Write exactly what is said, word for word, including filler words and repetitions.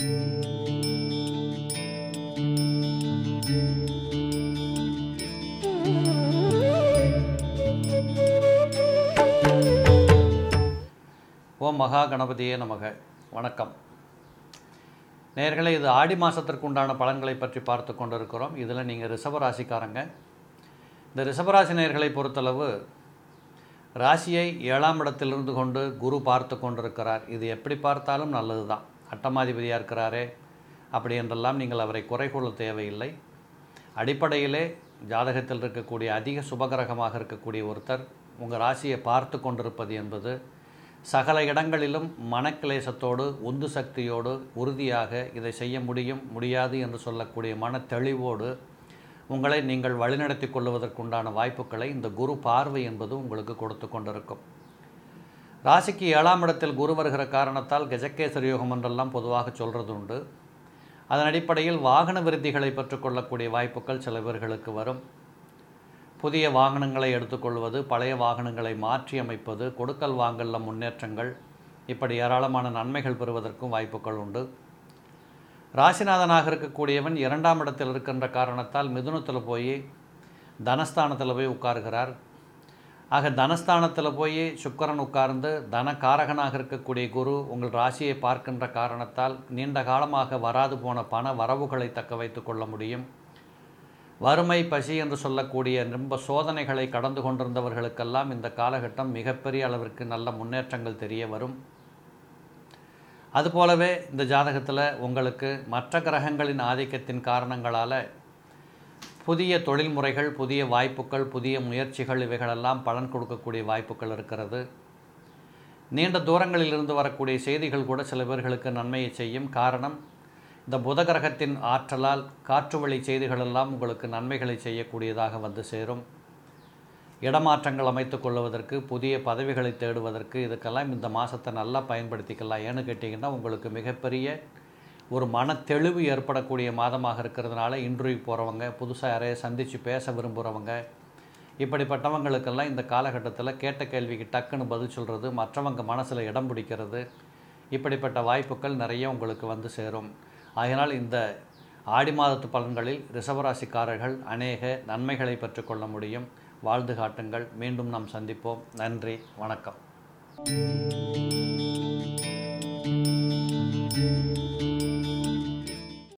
ஓம் மகா கணபதியே நமக. வணக்கம் நேயர்களே, இது ஆடி மாதத்திற்கு உண்டான பலன்களை பற்றி பார்த்து கொண்டிருக்கிறோம். இதில் நீங்கள் ரிஷபராசிக்காரங்க. இந்த ரிஷபராசி நேயர்களை பொறுத்தளவு ராசியை ஏழாம் இடத்திலிருந்து கொண்டு குரு பார்த்து கொண்டிருக்கிறார். இது எப்படி பார்த்தாலும் நல்லது தான். அட்டமாதிபதியாக இருக்கிறாரே அப்படி என்றெல்லாம் நீங்கள் அவரை குறை கொள்ள தேவையில்லை. அடிப்படையிலே ஜாதகத்தில் இருக்கக்கூடிய அதிக சுபகிரகமாக இருக்கக்கூடிய ஒருத்தர் உங்கள் ராசியை பார்த்து கொண்டிருப்பது என்பது சகல இடங்களிலும் மனக்கிளேசத்தோடு உந்து சக்தியோடு உறுதியாக இதை செய்ய முடியும் முடியாது என்று சொல்லக்கூடிய மன தெளிவோடு உங்களை நீங்கள் வழிநடத்தி கொள்வதற்குண்டான வாய்ப்புகளை இந்த குரு பார்வை என்பது உங்களுக்கு கொடுத்து கொண்டிருக்கும். ராசிக்கு ஏழாம் இடத்தில் குரு வருகிற காரணத்தால் கஜகேசரி யோகம் என்றெல்லாம் பொதுவாக சொல்கிறது உண்டு. அதன் அடிப்படையில் வாகன விருத்திகளை பெற்றுக்கொள்ளக்கூடிய வாய்ப்புகள் சில பேர்களுக்கு வரும். புதிய வாகனங்களை எடுத்துக்கொள்வது, பழைய வாகனங்களை மாற்றி அமைப்பது, கொடுக்கல் வாங்கலில் முன்னேற்றங்கள், இப்படி ஏராளமான நன்மைகள் பெறுவதற்கும் வாய்ப்புகள் உண்டு. ராசிநாதனாக இருக்கக்கூடியவன் இரண்டாம் இடத்தில் இருக்கின்ற காரணத்தால் மிதுனத்தில் போய் தனஸ்தானத்தில் போய் உட்கார்கிறார். ஆக தனஸ்தானத்தில் போய் சுக்கிரன் உட்கார்ந்து தனகாரகனாக இருக்கக்கூடிய குரு உங்கள் ராசியை பார்க்கின்ற காரணத்தால் நீண்ட காலமாக வராது போன பண வரவுகளை தக்க வைத்து கொள்ள முடியும். வறுமை, பசி என்று சொல்லக்கூடிய ரொம்ப சோதனைகளை கடந்து கொண்டிருந்தவர்களுக்கெல்லாம் இந்த காலகட்டம் மிகப்பெரிய அளவிற்கு நல்ல முன்னேற்றங்கள் தெரிய வரும். அதுபோலவே இந்த ஜாதகத்தில் உங்களுக்கு மற்ற கிரகங்களின் ஆதிக்கத்தின் காரணங்களால் புதிய தொழில்முறைகள், புதிய வாய்ப்புகள், புதிய முயற்சிகள் இவைகளெல்லாம் பலன் கொடுக்கக்கூடிய வாய்ப்புகள் இருக்கிறது. நீண்ட தூரங்களில் இருந்து வரக்கூடிய செய்திகள் கூட சில பேர்களுக்கு நன்மையை செய்யும். காரணம், இந்த புத கிரகத்தின் ஆற்றலால் காற்று வழி செய்திகளெல்லாம் உங்களுக்கு நன்மைகளை செய்யக்கூடியதாக வந்து சேரும். இடமாற்றங்கள் அமைத்து கொள்வதற்கு, புதிய பதவிகளை தேடுவதற்கு இதுக்கெல்லாம் இந்த மாதத்தை நல்லா பயன்படுத்திக்கலாம். ஏன்னு கேட்டிங்கன்னா உங்களுக்கு மிகப்பெரிய ஒரு மன தெளிவு ஏற்படக்கூடிய மாதமாக இருக்கிறதுனால இன்டர்வியூ போகிறவங்க, புதுசாக யாரையை சந்தித்து பேச விரும்புகிறவங்க, இப்படிப்பட்டவங்களுக்கெல்லாம் இந்த காலகட்டத்தில் கேட்ட கேள்விக்கு டக்குன்னு பதில் சொல்கிறது, மற்றவங்க மனசில் இடம் பிடிக்கிறது, இப்படிப்பட்ட வாய்ப்புகள் நிறைய உங்களுக்கு வந்து சேரும். ஆகையினால் இந்த ஆடி மாதத்து பலன்களில் ரிஷபராசிக்காரர்கள் அநேக நன்மைகளை பெற்றுக்கொள்ள முடியும். வாழ்ந்து காட்டுங்கள். மீண்டும் நாம் சந்திப்போம். நன்றி, வணக்கம்.